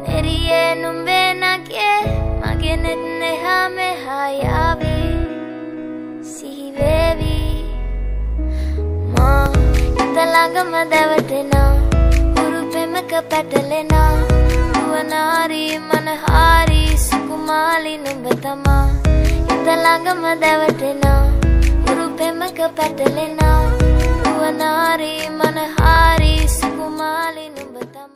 එරියේ නුඹේ නගේ මගේ නෙත් නෙහා මෙහා යාවි සිහි වේවි මා හිත ළඟම දැවටෙනා උරු පෙමක පැටලෙනා නුවනාරි මනහාරි සුකුමාලි නුඹ තමා හිත ළඟම දැවටෙනා උරු පෙමක පැටලෙනා නුවනාරි මනහාරි සුකුමාලි නුඹ තමා